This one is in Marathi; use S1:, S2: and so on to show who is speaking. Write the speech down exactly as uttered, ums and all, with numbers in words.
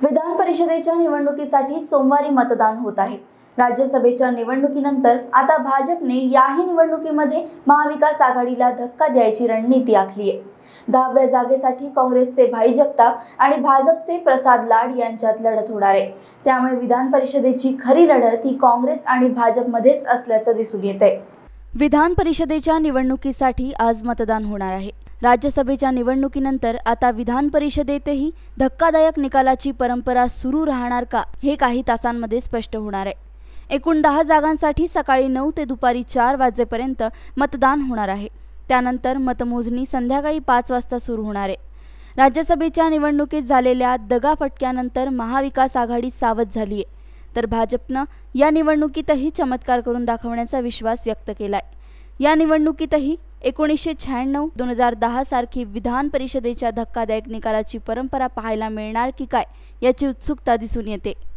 S1: विधान परिषदेच्या निवडणुकीसाठी सोमवारी मतदान होत आहे। राज्यसभेच्या निवडणुकीनंतर आता भाजपने याही निवडणुकीमध्ये महाविकास आघाडीला धक्का द्यायची रणनीती आखली आहे। दहाव्या जागेसाठी काँग्रेसचे भाई जगताप आणि भाजपचे प्रसाद लाड यांच्यात लढत होणार आहे। त्यामुळे विधान परिषदेची खरी लढत ही काँग्रेस आणि भाजपमध्येच असल्याचं दिसून येतंय। विधान परिषदेच्या निवडणुकीसाठी आज मतदान होणार आहे। राज्यसभेच्या निवडणुकीनंतर आता विधान परिषदेतही धक्कादायक निकालाची परंपरा सुरू राहणार का, हे काही तासांमध्ये स्पष्ट होणार आहे। एकूण दहा जागांसाठी सकाळी नऊ ते दुपारी चार वाजेपर्यंत मतदान होणार आहे। त्यानंतर मतमोजणी संध्याकाळी पाच वाजता सुरू होणार आहे। राज्यसभेच्या निवडणुकीत झालेल्या दगाफटक्यानंतर महाविकास आघाडी सावध झाली आहे, तर भाजपनं या निवडणुकीतही चमत्कार करून दाखवण्याचा विश्वास व्यक्त केलाय। या निवडणुकीतही एकोणीसशे शहाण्णव दोन हजार दहा सारखी विधान परिषदेच्या धक्कादायक निकालाची परंपरा पाहायला मिळणार की काय, याची उत्सुकता दिसून येते।